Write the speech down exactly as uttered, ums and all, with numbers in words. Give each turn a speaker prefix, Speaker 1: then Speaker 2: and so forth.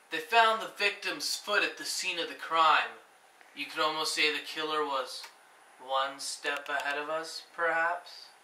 Speaker 1: They found the victim's foot at the scene of the crime. You could almost say the killer was one step ahead of us, perhaps?